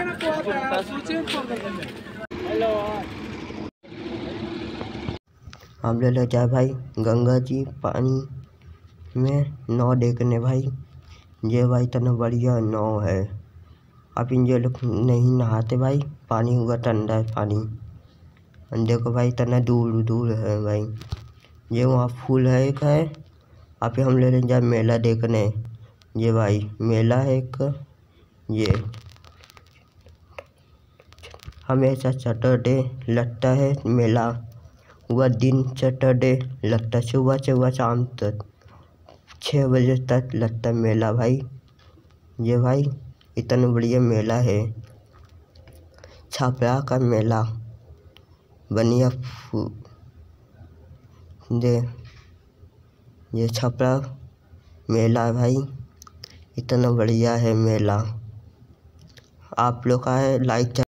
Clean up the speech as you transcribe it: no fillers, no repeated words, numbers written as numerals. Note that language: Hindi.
हम ले जाए भाई गंगा जी पानी में नाव देखने भाई। ये भाई इतना बढ़िया नाव है। अब इन ये लोग नहीं नहाते भाई, पानी हुआ ठंडा है पानी। देखो भाई इतना दूर दूर है भाई। ये वहाँ फूल है एक है। अब हम ले जाए मेला देखने। ये भाई मेला है एक। ये हमेशा सैटरडे लगता है मेला। वह दिन सैटरडे लगता है, सुबह से वह शाम तक 6 बजे तक लगता है मेला भाई। ये भाई इतना बढ़िया मेला है। छपरा का मेला बनिया ये छपरा मेला भाई इतना बढ़िया है मेला। आप लोग का है लाइक